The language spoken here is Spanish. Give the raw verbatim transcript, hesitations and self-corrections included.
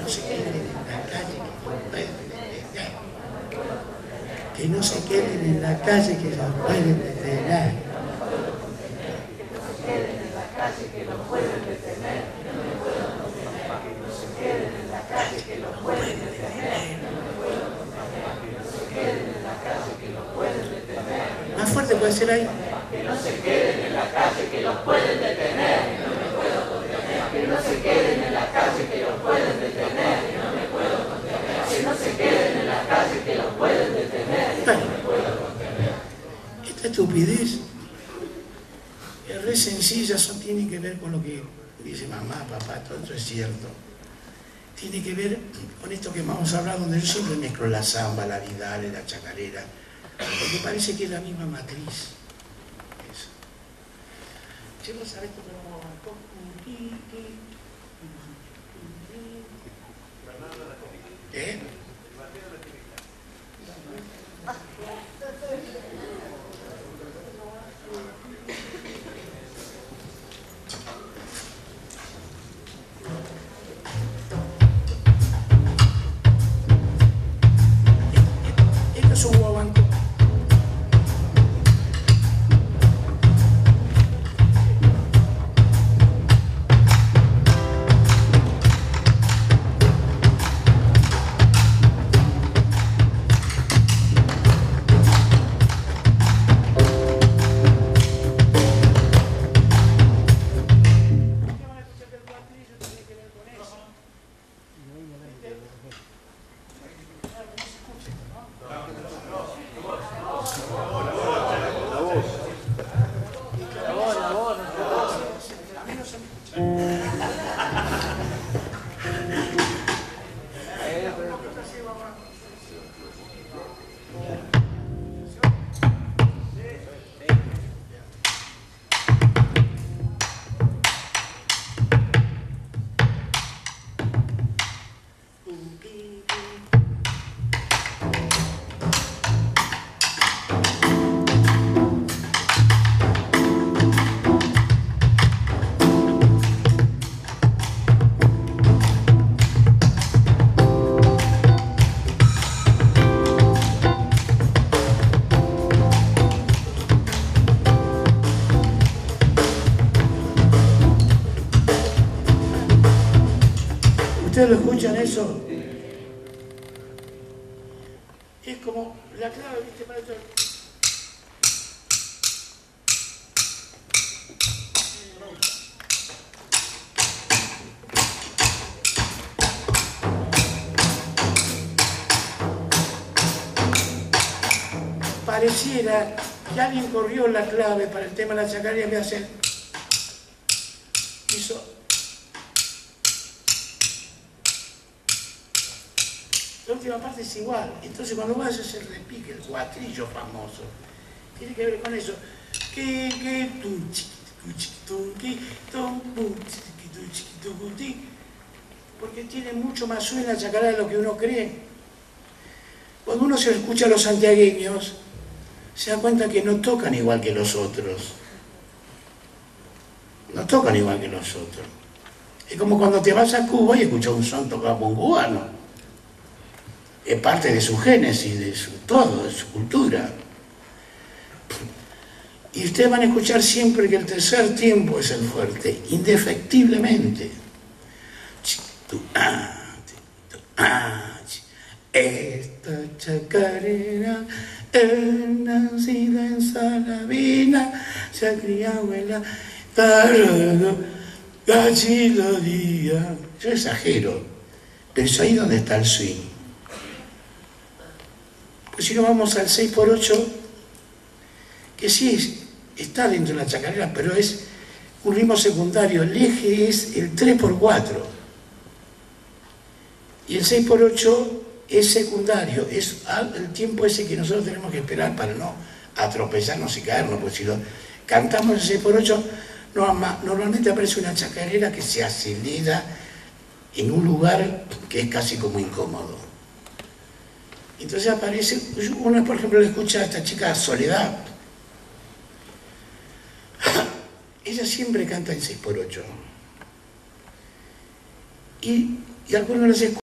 no se queden en la calle, que los pueden detener. Que no se queden en la calle, que los pueden detener. Que los pueden detener, que no me puedo contener, que no se queden en la calle, que los pueden detener, no me puedo contener, que no se queden en la calle, que los pueden detener. Más fuerte puede ser ahí. Que no se queden en la calle, que los pueden detener, no me puedo contener, que no se queden en la calle, que los pueden detener, no me puedo contener, que no se queden en la calle, que los pueden detener, no me puedo contener. Esta estupidez es re sencilla, eso tiene que ver con lo que dice mamá, papá, todo eso es cierto. Tiene que ver con esto que vamos a hablar, donde yo siempre mezclo la samba, la vidal, la chacarera, porque parece que es la misma matriz. Eso. Che, vos sabés que lo vamos a ¿Eh? Esto es un guaguancó. ¿Ustedes lo escuchan eso? Es como la clave, ¿viste? Para esto. Pareciera que alguien corrió la clave para el tema de la chacarera y me hace hizo. La última parte es igual, entonces cuando vas a hacer el repique, el cuatrillo famoso, tiene que ver con eso. Que, que, tu, chiquitu, chiquitu, que, tom, pum, chiquitu, chiquitu, puti. Porque tiene mucho más suena la chacarera de lo que uno cree. Cuando uno se lo escucha a los santiagueños, se da cuenta que no tocan igual que los otros. No tocan igual que los otros. Es como cuando te vas a Cuba y escuchas un son tocado por un cubano. Es parte de su génesis, de su todo, de su cultura. Y ustedes van a escuchar siempre que el tercer tiempo es el fuerte, indefectiblemente. Esta chacarera es nacida en Salavina, se ha criado en la Tarado, Gachiloría. Yo exagero, pero es ahí donde está el swing. Pues si no vamos al seis por ocho, que sí es, está dentro de la chacarera, pero es un ritmo secundario. El eje es el tres por cuatro. Y el seis por ocho es secundario, es el tiempo ese que nosotros tenemos que esperar para no atropellarnos y caernos, porque si lo cantamos el seis por ocho, normalmente aparece una chacarera que se acelera en un lugar que es casi como incómodo. Entonces aparece, uno por ejemplo le escucha a esta chica Soledad, ella siempre canta en seis por ocho, y, y algunos les escucha